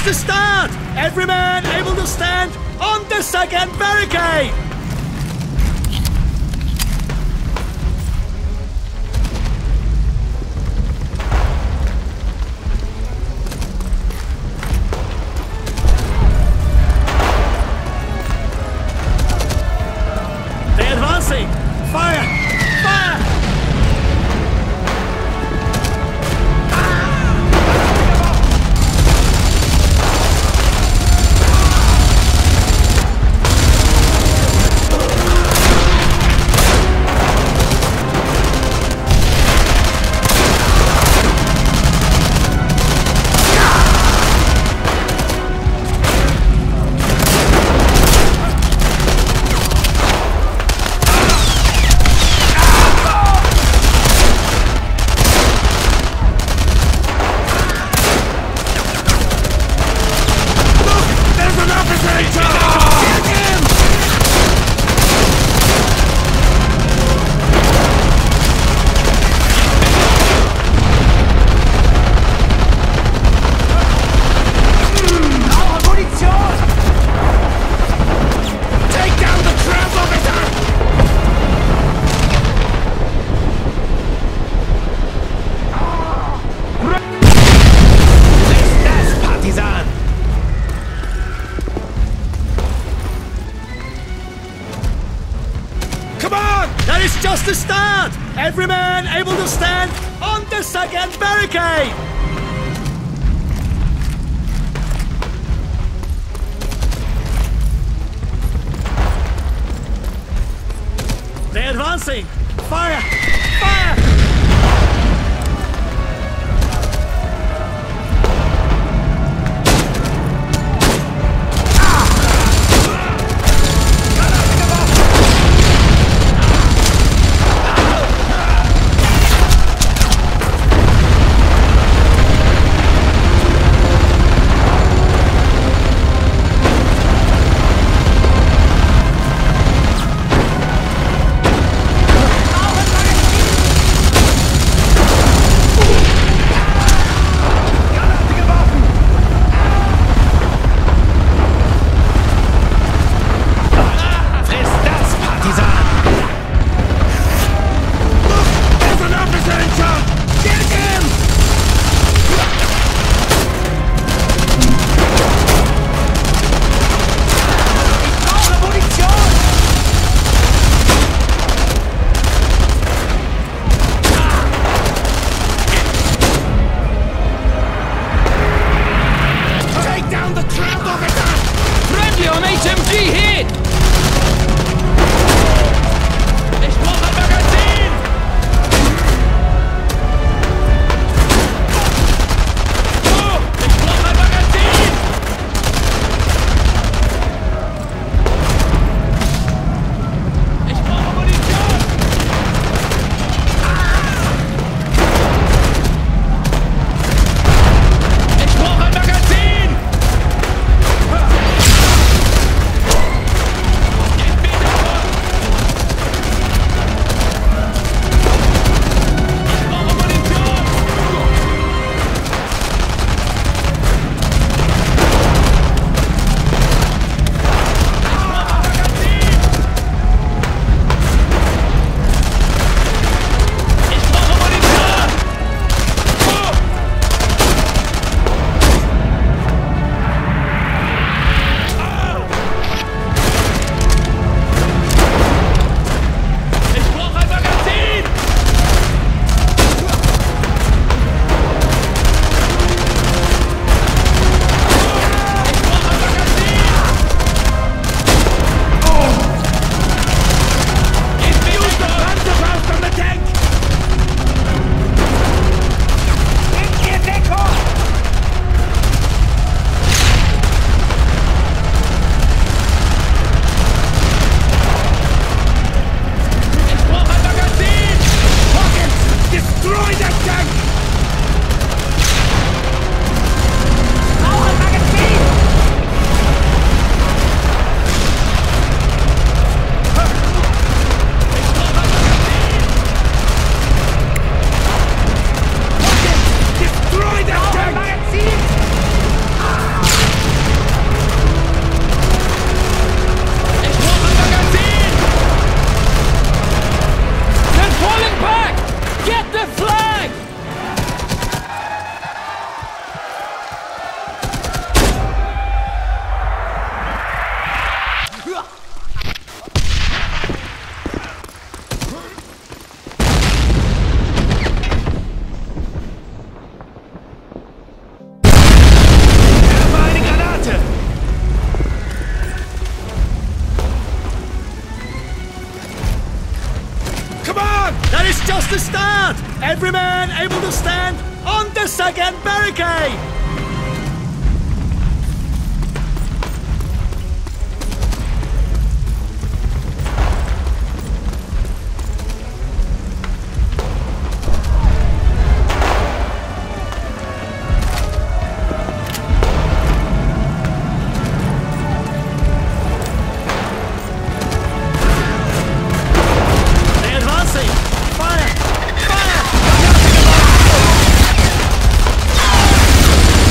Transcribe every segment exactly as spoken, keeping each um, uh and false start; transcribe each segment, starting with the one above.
just the start! Every man able to stand on the second barricade! They're advancing! Fire! Fire! That is just the start! Every man able to stand on the second barricade! They're advancing! Fire! Fire! on! That is just the start! Every man able to stand on the second barricade! Fire!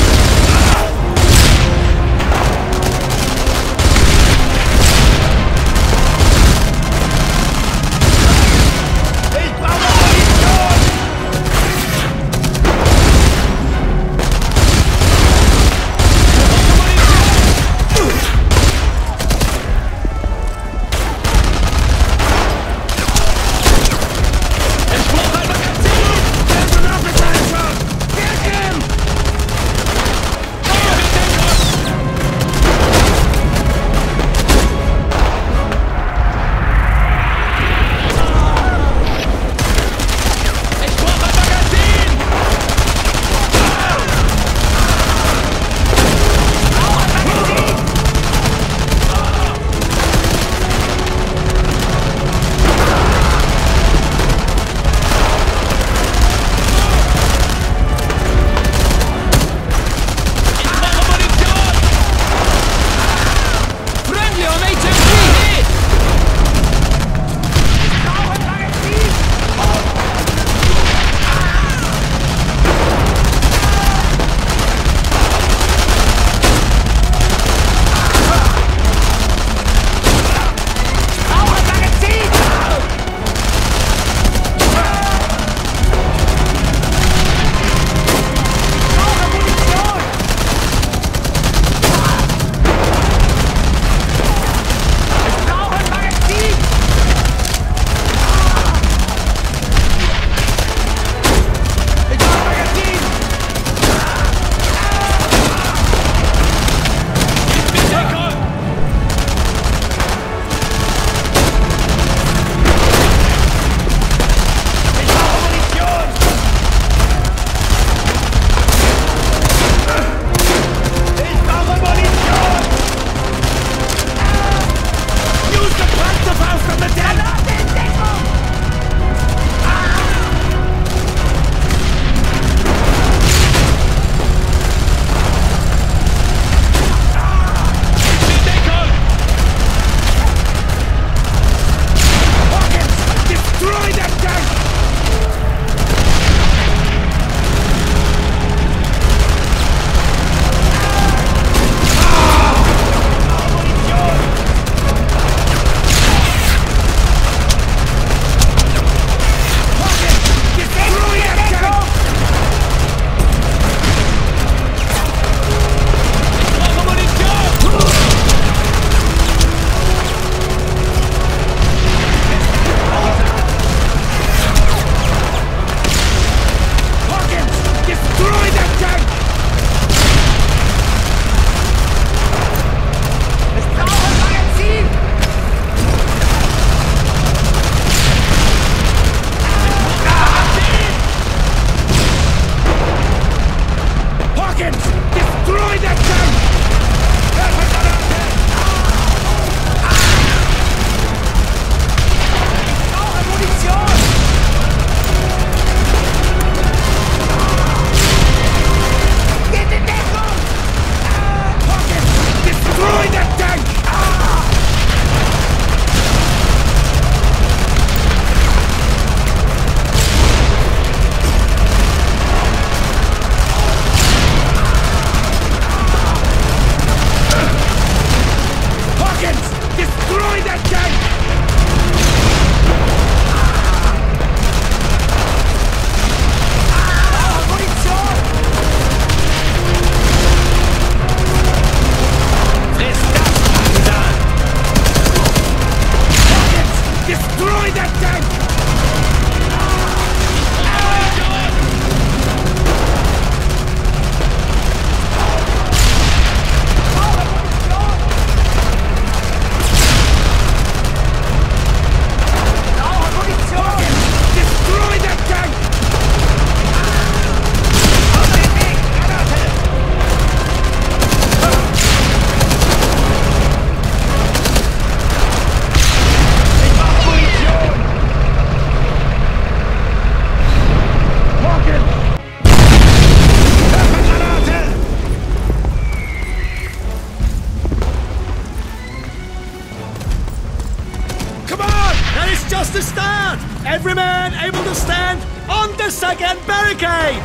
the start! Every man able to stand on the second barricade!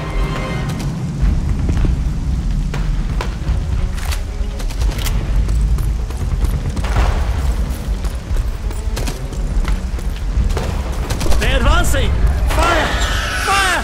They're advancing! Fire! Fire!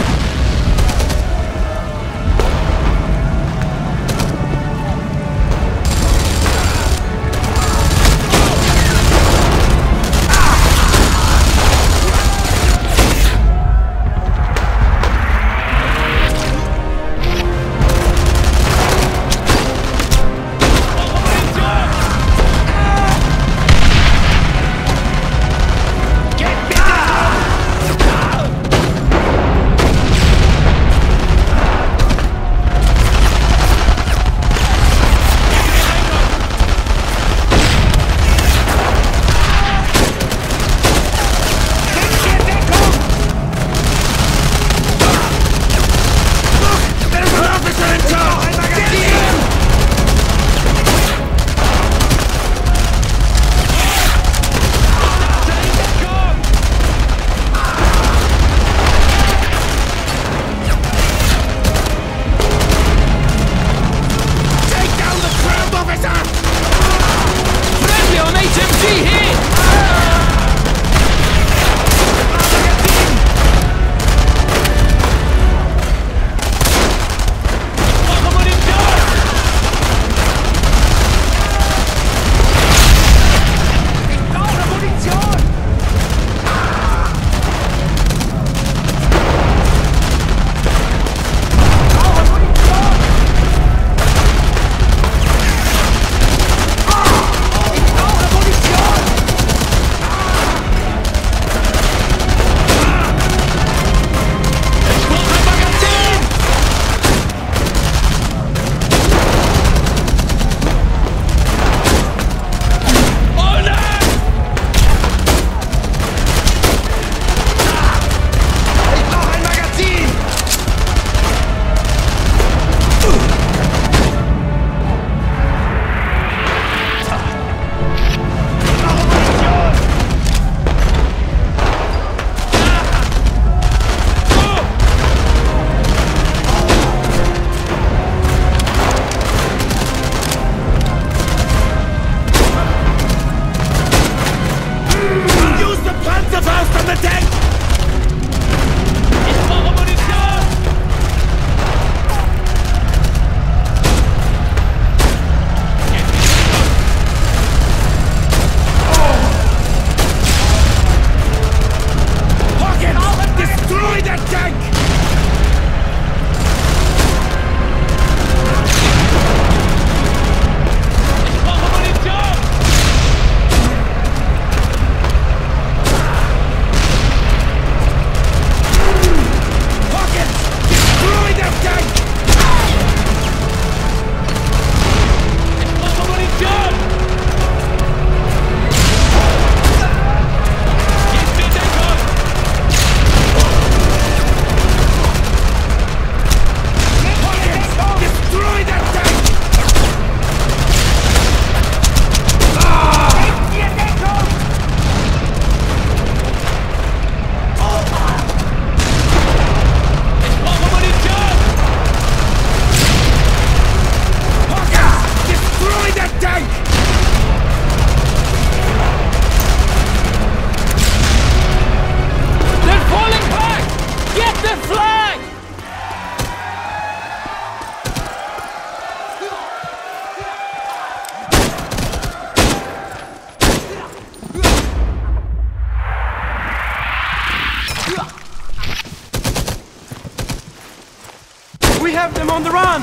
have them on the run!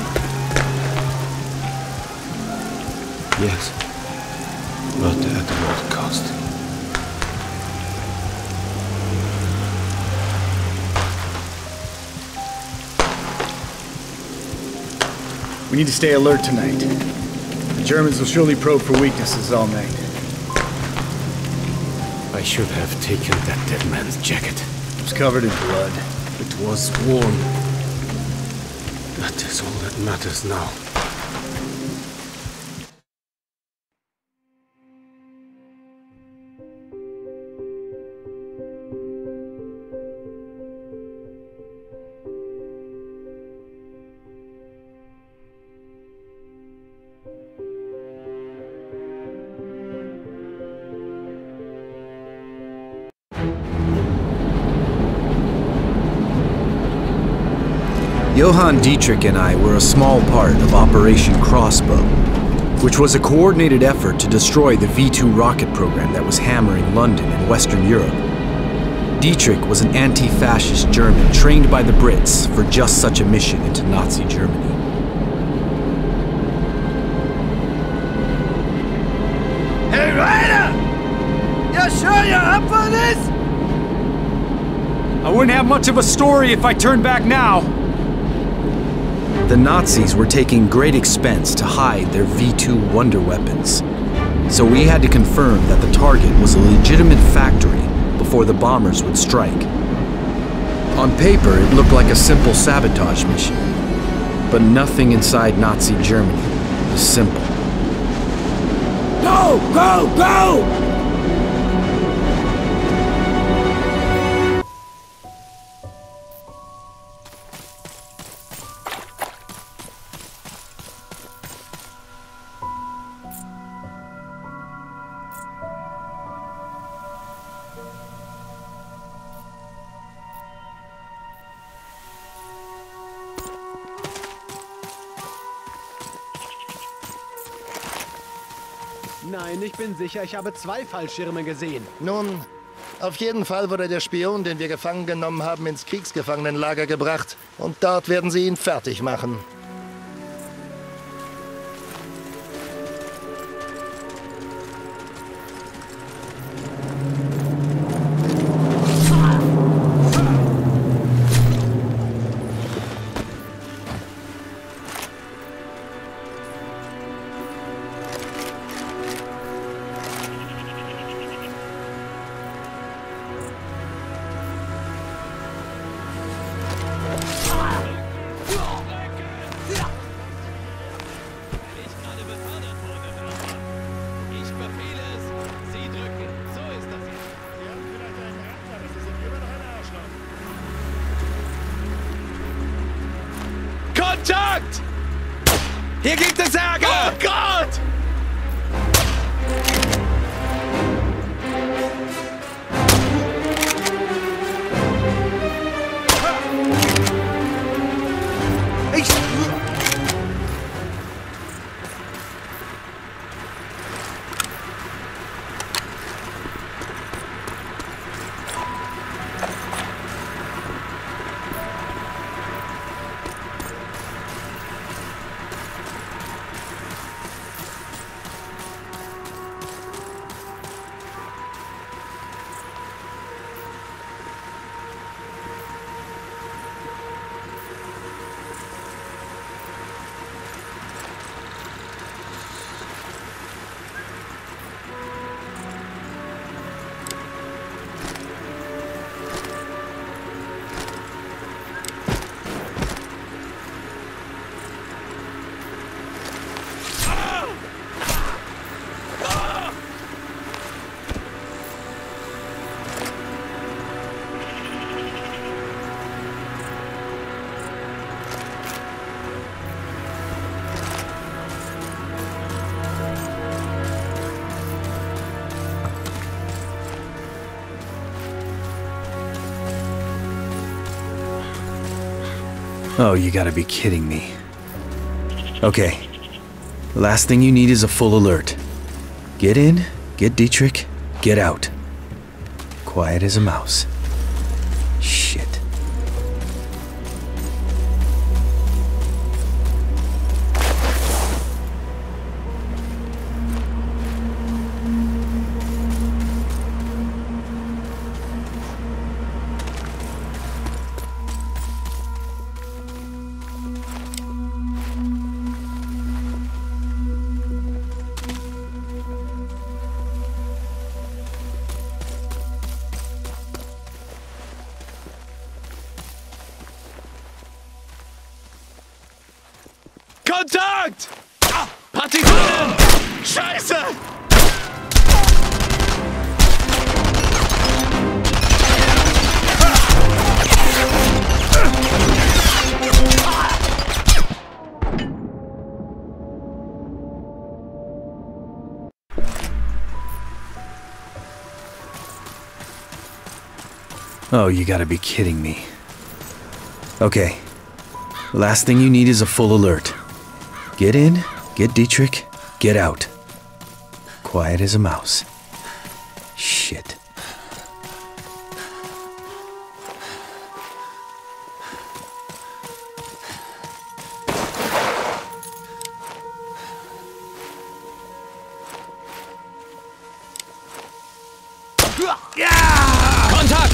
Yes, but at what cost? We need to stay alert tonight. The Germans will surely probe for weaknesses all night. I should have taken that dead man's jacket. It was covered in blood. It was warm. That is all that matters now. Johann Dietrich and I were a small part of Operation Crossbow, which was a coordinated effort to destroy the V two rocket program that was hammering London and Western Europe. Dietrich was an anti-fascist German trained by the Brits for just such a mission into Nazi Germany. Hey, Ryder! You sure you're up for this? I wouldn't have much of a story if I turned back now. The Nazis were taking great expense to hide their V two wonder weapons, so we had to confirm that the target was a legitimate factory before the bombers would strike. On paper, it looked like a simple sabotage mission, but nothing inside Nazi Germany is simple. Go! Go! Go! Nein, ich bin sicher, ich habe zwei Fallschirme gesehen. Nun, auf jeden Fall wurde der Spion, den wir gefangen genommen haben, ins Kriegsgefangenenlager gebracht. Und dort werden sie ihn fertig machen. Kontakt! Hier gibt es Ärger! Oh Gott! Ich... Oh, you gotta be kidding me. Okay. Last thing you need is a full alert. Get in, get Dietrich, get out. Quiet as a mouse. Shit. Kontakt! Ah, Partisanen! Scheiße! Oh, you gotta be kidding me. Okay. Last thing you need is a full alert. Get in, get Dietrich, get out. Quiet as a mouse. Shit. Kontakt!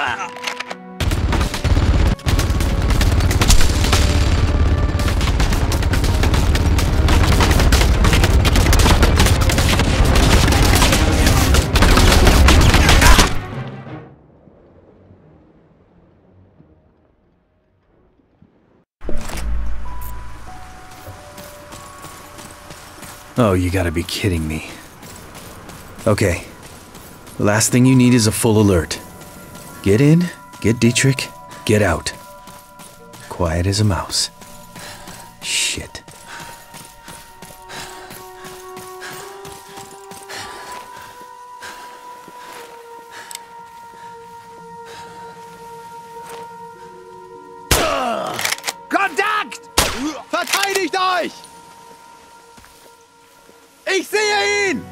Oh, you gotta be kidding me. Okay. Last thing you need is a full alert. Get in, get Dietrich, get out. Quiet as a mouse. Shit. Kontakt! Verteidigt euch! Ich sehe ihn!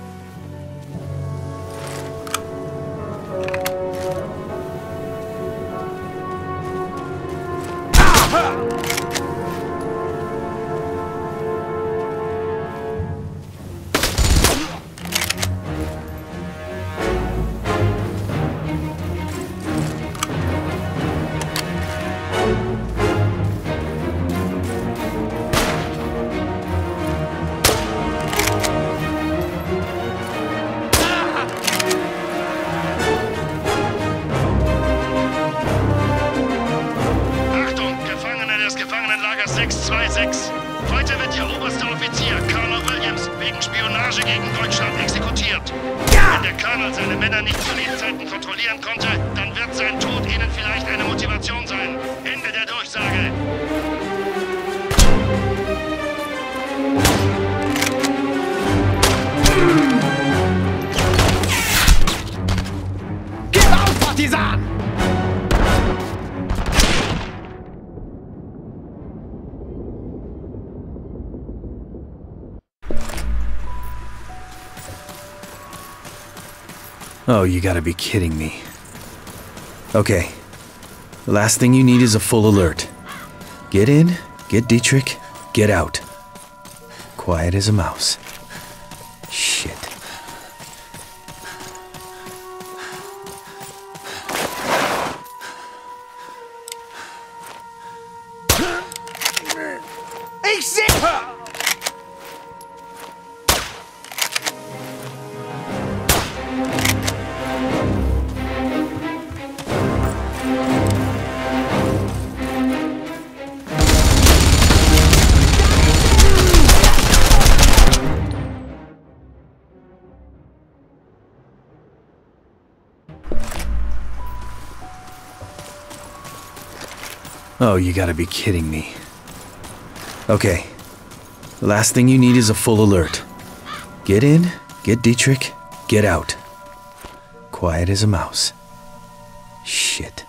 sechs zwei sechs. Heute wird Ihr oberster Offizier, Colonel Williams, wegen Spionage gegen Deutschland exekutiert. Wenn der Colonel seine Männer nicht zu Lebzeiten kontrollieren konnte, dann wird sein Tod Ihnen vielleicht eine Motivation sein. Ende der Durchsage. Gib auf, Partisan! Oh, you gotta be kidding me. Okay. Last thing you need is a full alert. Get in, get Dietrich, get out. Quiet as a mouse. Shit. Ich sehe! Oh, you gotta be kidding me. Okay. Last thing you need is a full alert. Get in, get Dietrich, get out. Quiet as a mouse. Shit.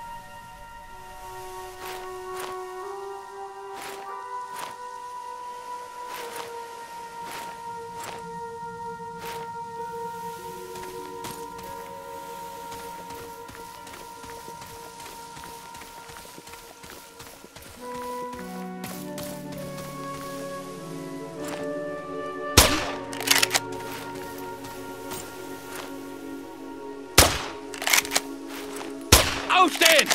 Aufstehen!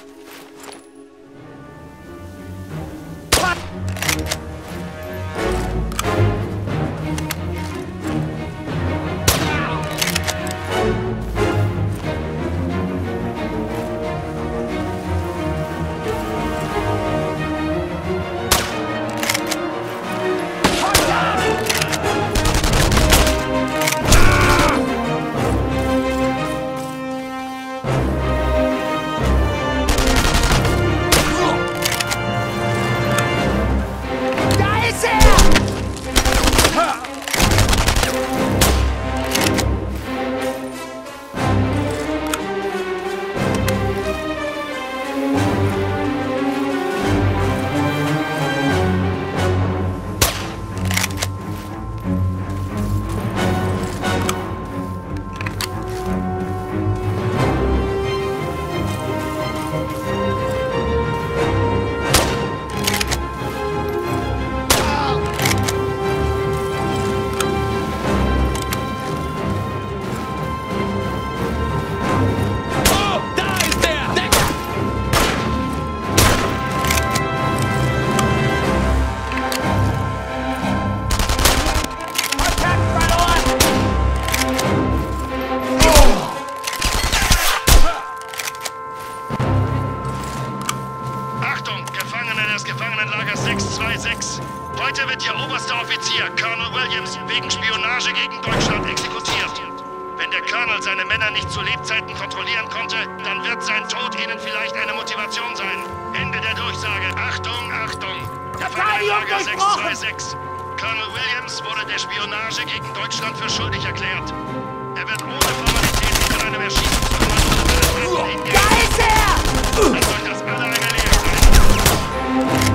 Gefangenenlager sechs zwei sechs. Heute wird Ihr oberster Offizier, Colonel Williams, wegen Spionage gegen Deutschland exekutiert. Wenn der Colonel seine Männer nicht zu Lebzeiten kontrollieren konnte, dann wird sein Tod Ihnen vielleicht eine Motivation sein. Ende der Durchsage. Achtung, Achtung! Gefangenenlager sechs zwei sechs. Colonel Williams wurde der Spionage gegen Deutschland für schuldig erklärt. Er wird ohne Formalitäten von einem Erschießungskommando in die... Da ist er! Lasst euch das alle eine Lehre sein.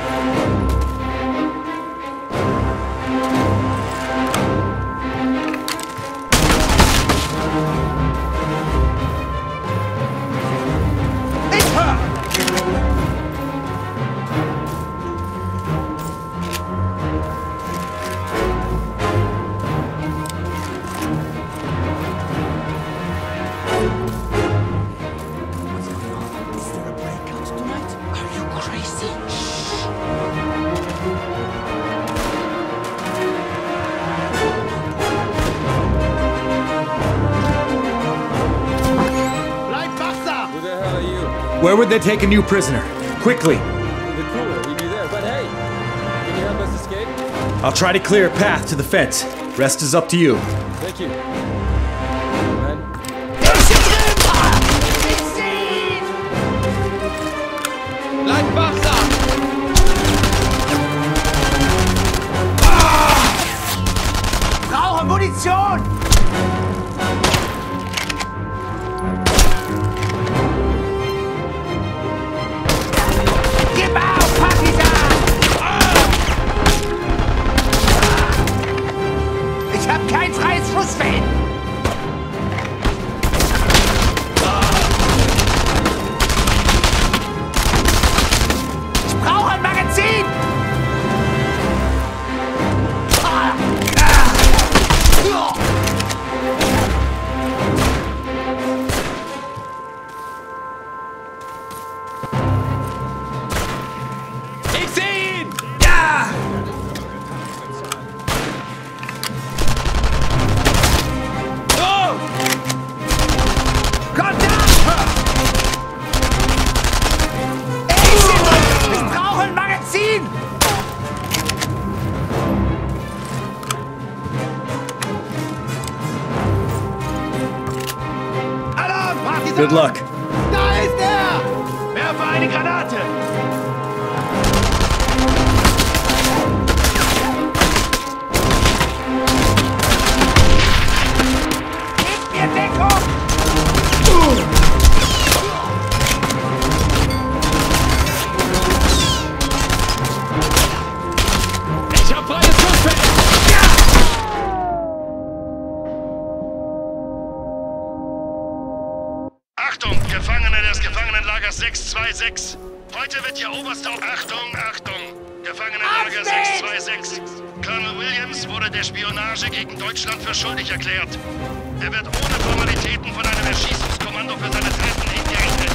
Where would they take a new prisoner? Quickly! The cooler, he'd be there. But hey, can you help us escape? I'll try to clear a path to the fence. Rest is up to you. Thank you. Man. Bleibt wachsam! Brauche Munition! Gib auf, Partisan! Ich hab kein freies Schussfeld! Ich brauche ein Magazin! Ich sehe ihn! Ja! Oh! Kontakt! Ich brauche ein Magazin! Alarm, Partisan! Good luck. Da ist er! Werfe eine Granate! Gebt mir Deckung! Ich hab freies Schussfeld! Achtung, Gefangene des Gefangenenlagers sechs zwei sechs. Heute wird Ihr oberster... Achtung, Achtung! Gefangenenlager sechs zwei sechs. Colonel Williams wurde der Spionage gegen Deutschland für schuldig erklärt. Er wird ohne Formalitäten von einem Erschießungskommando für seine Taten hingerichtet.